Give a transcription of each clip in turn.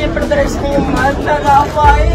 ये प्रदर्शनी मत लगा पाई,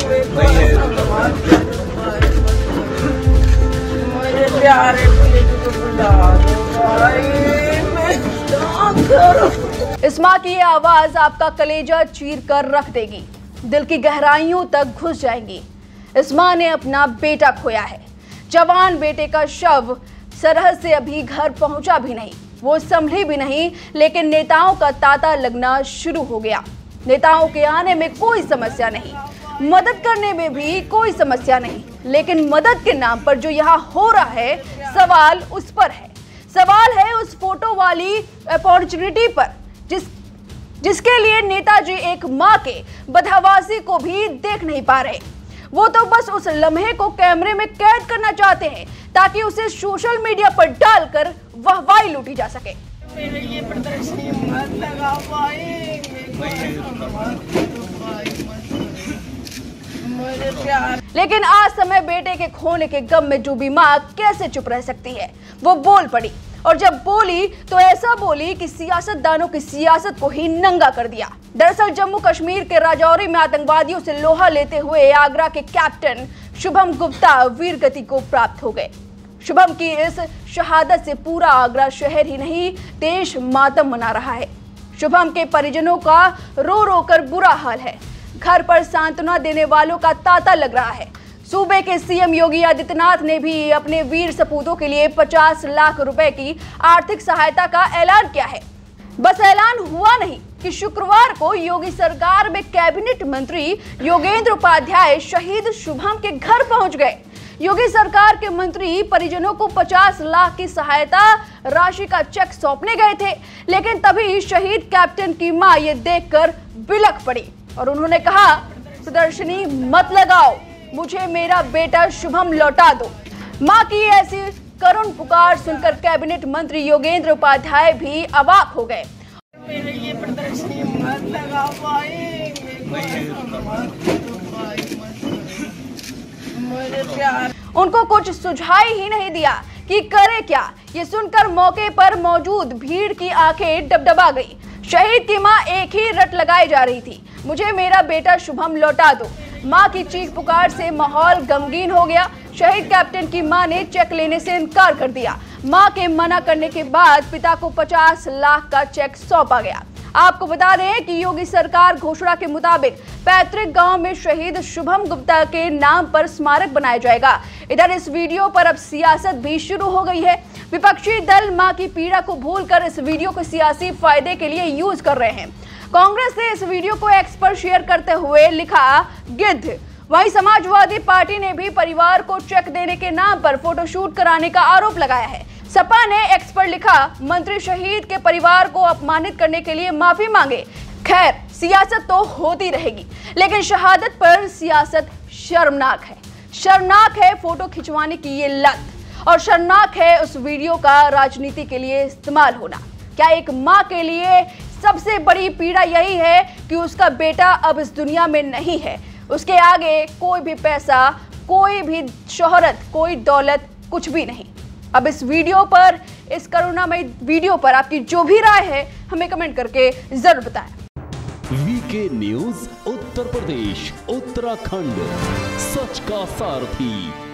मेरे प्यारे को बुला दो भाई, मैं क्या करूं? इस माँ की ये आवाज आपका कलेजा चीर कर रख देगी, दिल की गहराइयों तक घुस जाएंगी। इस माँ ने अपना बेटा खोया है। जवान बेटे का शव सरहद से अभी घर पहुंचा भी नहीं, वो संभली भी नहीं, लेकिन नेताओं का तांता लगना शुरू हो गया। नेताओं के आने में कोई समस्या नहीं, मदद करने में भी कोई समस्या नहीं, लेकिन मदद के नाम पर जो यहाँ हो रहा है, सवाल उस पर है। सवाल है उस फोटो वाली अपॉर्चुनिटी पर, जिसके लिए नेताजी एक माँ के बदहवासी को भी देख नहीं पा रहे। वो तो बस उस लम्हे को कैमरे में कैद करना चाहते हैं ताकि उसे सोशल मीडिया पर डालकर वाहवाही लूटी जा सके। मेरे ये प्रदर्शनी मत लगा पाई, मेरे प्यार। लेकिन आज समय बेटे के खोने के गम में डूबी माँ कैसे चुप रह सकती है? वो बोल पड़ी, और जब बोली तो ऐसा बोली कि सियासतदानों की सियासत को ही नंगा कर दिया। दरअसल जम्मू कश्मीर के राजौरी में आतंकवादियों से लोहा लेते हुए आगरा के कैप्टन शुभम गुप्ता वीर गति को प्राप्त हो गए। शुभम की इस शहादत से पूरा आगरा शहर ही नहीं, देश मातम मना रहा है। शुभम के परिजनों का रो रो कर बुरा हाल है। घर पर सांत्वना देने वालों का तांता लग रहा है। सूबे के सीएम योगी आदित्यनाथ ने भी अपने वीर सपूतों के लिए 50 लाख रुपए की आर्थिक सहायता का ऐलान किया है। बस ऐलान हुआ नहीं कि शुक्रवार को योगी सरकार में कैबिनेट मंत्री योगेंद्र उपाध्याय शहीद शुभम के घर पहुंच गए। योगी सरकार के मंत्री परिजनों को 50 लाख की सहायता राशि का चेक सौंपने गए थे, लेकिन तभी शहीद कैप्टन की मां ये देखकर बिलख पड़ी और उन्होंने कहा, प्रदर्शनी मत लगाओ, मुझे मेरा बेटा शुभम लौटा दो। मां की ऐसी करुण पुकार सुनकर कैबिनेट मंत्री योगेंद्र उपाध्याय भी अवाक हो गए। मेरे ये प्रदर्शनी मत लगा पाई, मेरे प्यार। उनको कुछ सुझाई ही नहीं दिया कि करे क्या। ये सुनकर मौके पर मौजूद भीड़ की आंखें डबडबा गई। शहीद की मां एक ही रट लगाई जा रही थी, मुझे मेरा बेटा शुभम लौटा दो। मां की चीख पुकार से माहौल गमगीन हो गया। शहीद कैप्टन की मां ने चेक लेने से इनकार कर दिया। मां के मना करने के बाद पिता को 50 लाख का चेक सौंपा गया। आपको बता दें कि योगी सरकार घोषणा के मुताबिक पैतृक गांव में शहीद शुभम गुप्ता के नाम पर स्मारक बनाया जाएगा। इधर इस वीडियो पर अब सियासत भी शुरू हो गई है। विपक्षी दल मां की पीड़ा को भूलकर इस वीडियो को सियासी फायदे के लिए यूज कर रहे हैं। कांग्रेस ने इस वीडियो को एक्स पर शेयर करते हुए लिखा, गिद्ध। वहीं समाजवादी पार्टी ने भी परिवार को चेक देने के नाम पर फोटोशूट कराने का आरोप लगाया है। सपा ने एक्स पर लिखा, मंत्री शहीद के परिवार को अपमानित करने के लिए माफी मांगे। खैर, सियासत तो होती रहेगी, लेकिन शहादत पर सियासत शर्मनाक है। शर्मनाक है फोटो खिंचवाने की ये लत, और शर्मनाक है उस वीडियो का राजनीति के लिए इस्तेमाल होना। क्या एक माँ के लिए सबसे बड़ी पीड़ा यही है कि उसका बेटा अब इस दुनिया में नहीं है? उसके आगे कोई भी पैसा, कोई भी शोहरत, कोई दौलत, कुछ भी नहीं। अब इस वीडियो पर, इस करुणामय वीडियो पर आपकी जो भी राय है हमें कमेंट करके जरूर बताएं। वीके न्यूज उत्तर प्रदेश उत्तराखंड, सच का सारथी।